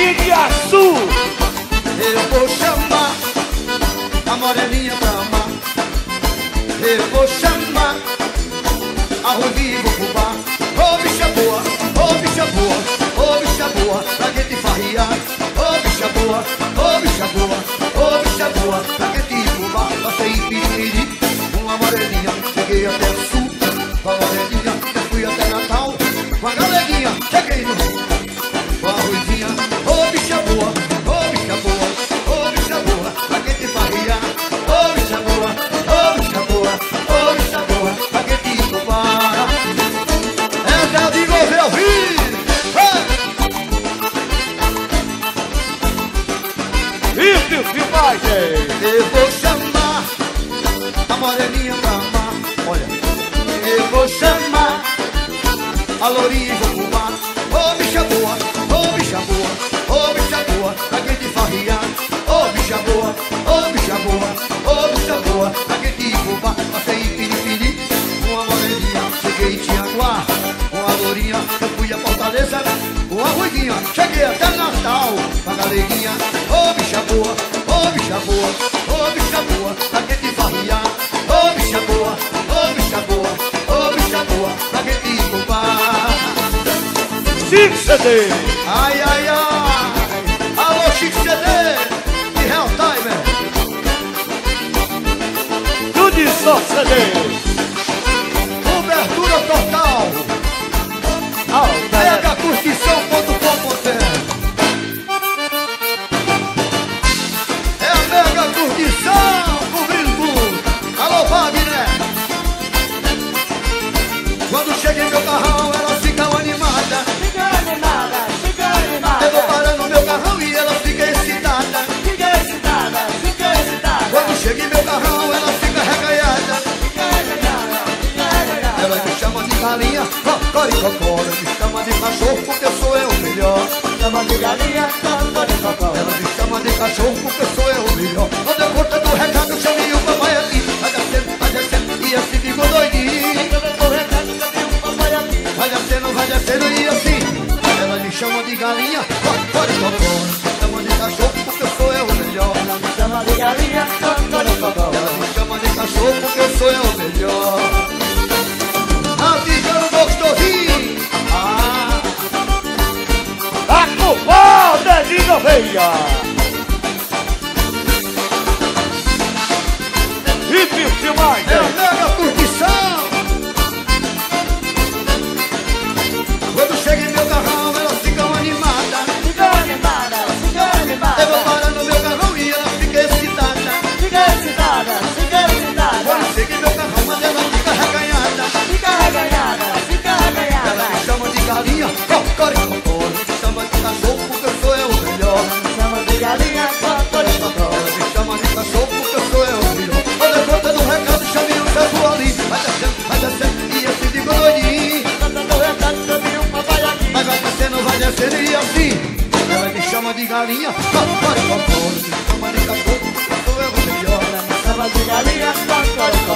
Igaraçu. Eu vou chamar a moreninha pra amar. Eu vou chamar a Ruivinha e vou pro bar. Ô bicha boa, ô bicha boa, ô bicha boa, pra que te farriar? Ô bicha boa, ô bicha boa, ô bicha boa, pra que te ir pro bar? Passei em Piripiri, uma moreninha, cheguei até o sul. Com a moreninha, eu fui até Natal. Com a galeguinha, cheguei no sul. Com a Ruivinha, ô bicha boa, ô bicha boa, ô bicha boa, pra que te farriar? Ô bicha boa, ô bicha boa, ô bicha boa, pra que te ir pro bar? Essa eu digo ouvir, ouvir! Isso, filmagem! Eu vou chamar a moreninha pra amar. Olha, eu vou chamar a lourinha e vou pro bar. Ô bicha boa, ô bicha boa, ô bicha boa, pra quem te farriar? Ô bicha boa, ô bicha boa, ô bicha boa, pra quem te ir pro bar? Passei em Piripiri, com a moreninha, cheguei em Tianguá. Com a lourinha, eu fui a Fortaleza. Com a Ruivinha, cheguei até Natal. Com a galeguinha, ô bicha boa, ô bicha boa, ô bicha boa, pra quem te farriar? Ô bicha boa, ô bicha boa, ô bicha boa, pra quem te ir pro bar? Chique CD! Ai, ai, ai! Alô, Chique CD! De Real Time! Tudo só CD! Cobertura total! Megacurtição.com.br. É a Mega Curtição cobrindo tudo. Alô, Wagner! Quando cheguei meu carrão, elas ficam animadas. Fica animada, fica animada. Eu vou parando meu carrão e elas ficam excitadas. Fica excitada, fica excitada. Quando cheguei meu carrão, elas ficam reganhadas. Fica reganhada, fica reganhada. Elas me chamam de galinha, cocoricocó. Me chamam de cachorro porque eu sou eu o melhor. Chama de galinha, cocoricocó. Ela me chama de cachorro porque eu sou eu o melhor. Quando eu corto do recado, chamei o papai aqui. Vai descendo, e assim ficou doidinho. Quando eu tô recado, cadê o papai aqui? Vai descendo, e assim. Ela me chama de galinha, cocoricocó. Me chama de cachorro porque eu sou eu o melhor. Ela me chama de galinha, cocoricocó. Ela me chama de cachorro porque eu sou eu o melhor. Avisando gostosinho. A culpada de Gouveia! E filmagem! É a Mega Curtição. Quando chega em meu carrão, elas ficam animadas. Fica animada, fica Eu vou animada. parando meu carrão e elas ficam excitadas. Fica excitada, fica excitada. Quando chega em meu carrão, mas ela fica reganhada. Fica reganhada, fica Ela reganhada. me chama de galinha, cocoricocó. Me chama de cachorro porque eu sou eu o melhor. Chama de galinha, cocoricocó. Ela me chama de cachorro porque eu sou eu o melhor. Quando eu conto do recado, chame o seu ali. Vai descendo, e assim fico doidinho. Quando eu tô recado, cadê o papai aqui? Mas vai descendo, e assim. Ela me chama de galinha, cocoricocó. Me chama de cachorro porque eu sou eu o melhor. Chama de galinha, cocoricocó.